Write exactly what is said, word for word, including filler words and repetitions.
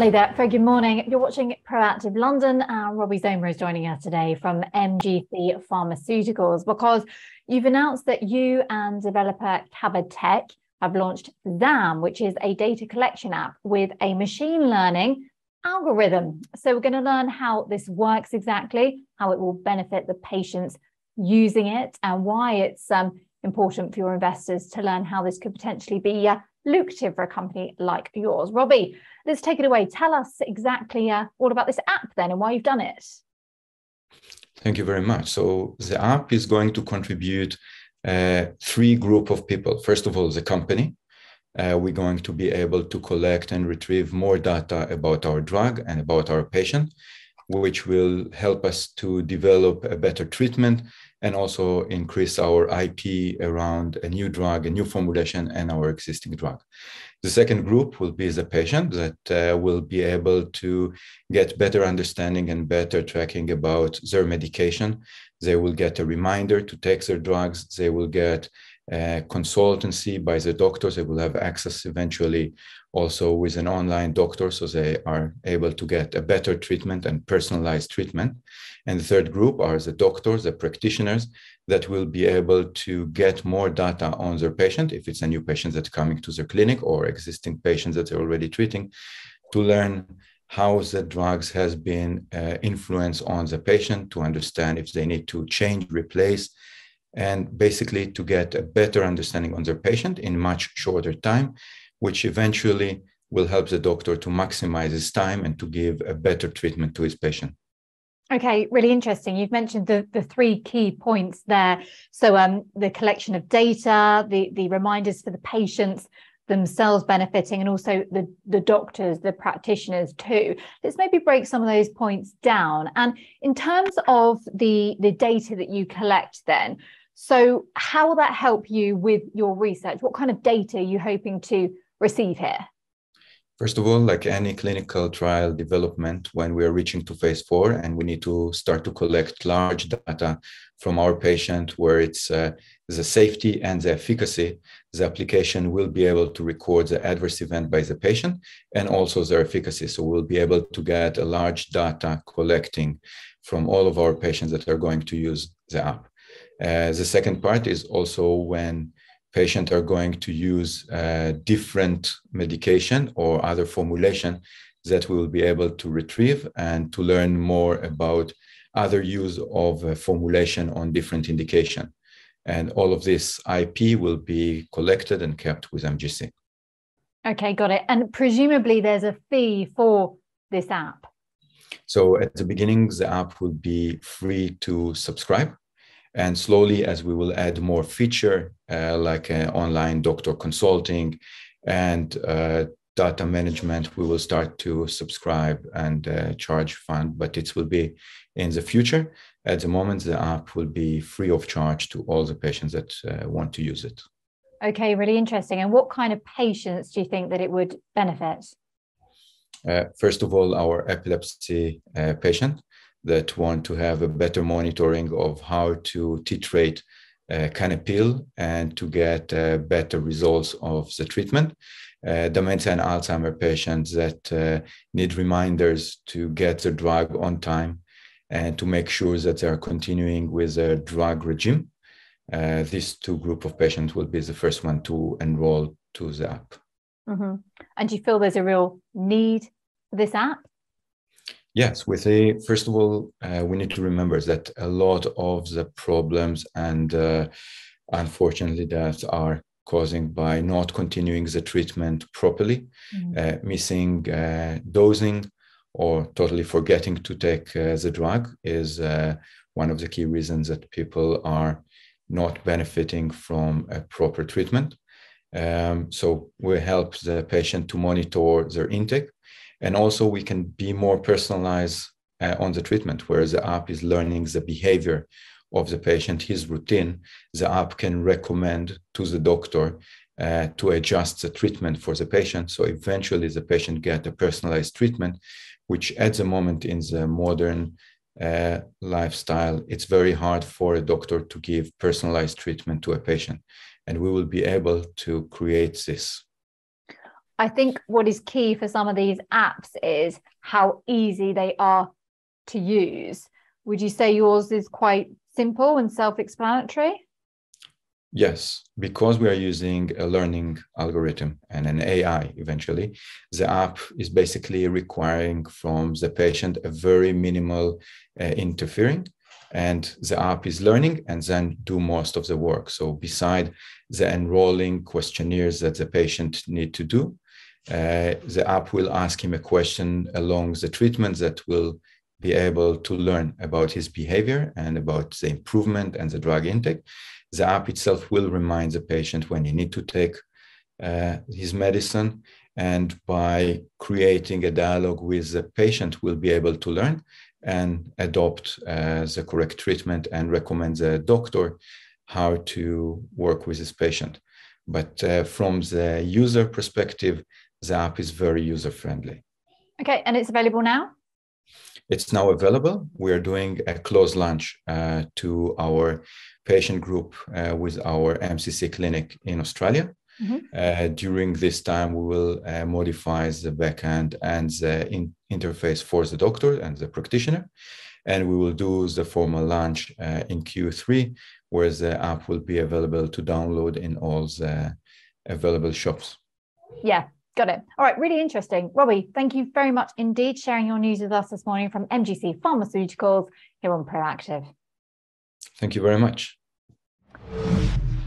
Hello there, very good morning. You're watching Proactive London and Roby Zomer is joining us today from M G C Pharmaceuticals because you've announced that you and developer Caba Tech have launched ZAM, which is a data collection app with a machine learning algorithm. So we're going to learn how this works exactly, how it will benefit the patients using it, and why it's um, important for your investors to learn how this could potentially be uh, lucrative for a company like yours. Roby, let's take it away. Tell us exactly uh, all about this app then and why you've done it. Thank you very much. So the app is going to contribute uh, three group of people. First of all, the company. Uh, we're going to be able to collect and retrieve more data about our drug and about our patient, which will help us to develop a better treatment and also increase our I P around a new drug, a new formulation, and our existing drug. The second group will be the patient that uh, will be able to get better understanding and better tracking about their medication. They will get a reminder to take their drugs. They will get uh, consultancy by the doctors. They will have access eventually also with an online doctor, so they are able to get a better treatment and personalized treatment. And the third group are the doctors, the practitioners that will be able to get more data on their patient, if it's a new patient that's coming to their clinic or existing patients that they're already treating, to learn how the drugs has been uh, influenced on the patient, to understand if they need to change, replace, and basically to get a better understanding on their patient in much shorter time, which eventually will help the doctor to maximize his time and to give a better treatment to his patient. Okay, really interesting. You've mentioned the, the three key points there. So um, the collection of data, the, the reminders for the patients themselves benefiting, and also the, the doctors, the practitioners too. Let's maybe break some of those points down. And in terms of the, the data that you collect then, so how will that help you with your research? What kind of data are you hoping to receive here? First of all, like any clinical trial development, when we are reaching to phase four and we need to start to collect large data from our patient where it's uh, the safety and the efficacy, the application will be able to record the adverse event by the patient and also their efficacy. So we'll be able to get a large data collecting from all of our patients that are going to use the app. Uh, the second part is also when patients are going to use uh, different medication or other formulation that we will be able to retrieve and to learn more about other use of uh, formulation on different indication. And all of this I P will be collected and kept with M G C. Okay, got it. And presumably there's a fee for this app. So at the beginning, the app will be free to subscribe. And slowly, as we will add more feature, uh, like uh, online doctor consulting and uh, data management, we will start to subscribe and uh, charge fund, but it will be in the future. At the moment, the app will be free of charge to all the patients that uh, want to use it. Okay, really interesting. And what kind of patients do you think that it would benefit? Uh, first of all, our epilepsy uh, patient that want to have a better monitoring of how to titrate uh, cannapill and to get uh, better results of the treatment. Uh, dementia and Alzheimer patients that uh, need reminders to get the drug on time and to make sure that they are continuing with their drug regime. Uh, these two group of patients will be the first one to enroll to the app. Mm-hmm. And do you feel there's a real need for this app? Yes, with a, first of all, uh, we need to remember that a lot of the problems and uh, unfortunately deaths are causing by not continuing the treatment properly, mm-hmm. uh, missing uh, dosing or totally forgetting to take uh, the drug is uh, one of the key reasons that people are not benefiting from a proper treatment. Um, so we help the patient to monitor their intake. And also we can be more personalized uh, on the treatment, where the app is learning the behavior of the patient, his routine. The app can recommend to the doctor uh, to adjust the treatment for the patient. So eventually the patient get a personalized treatment, which at the moment in the modern uh, lifestyle, it's very hard for a doctor to give personalized treatment to a patient. And we will be able to create this. I think what is key for some of these apps is how easy they are to use. Would you say yours is quite simple and self-explanatory? Yes, because we are using a learning algorithm and an A I eventually, the app is basically requiring from the patient a very minimal uh, interfering, and the app is learning and then do most of the work. So beside the enrolling questionnaires that the patient need to do, uh, the app will ask him a question along the treatment that will be able to learn about his behavior and about the improvement and the drug intake. The app itself will remind the patient when he need to take uh, his medicine, and by creating a dialogue with the patient, will be able to learn and adopt uh, the correct treatment and recommend the doctor how to work with this patient. But uh, from the user perspective, the app is very user-friendly. Okay, and it's available now? It's now available. We are doing a closed launch uh, to our patient group uh, with our M C C clinic in Australia. Mm-hmm. Uh, during this time, we will uh, modify the backend and the in interface for the doctor and the practitioner. And we will do the formal launch uh, in Q three, where the app will be available to download in all the available shops. Yeah. Got it. All right. Really interesting. Roby, thank you very much indeed sharing your news with us this morning from M G C Pharmaceuticals here on Proactive. Thank you very much.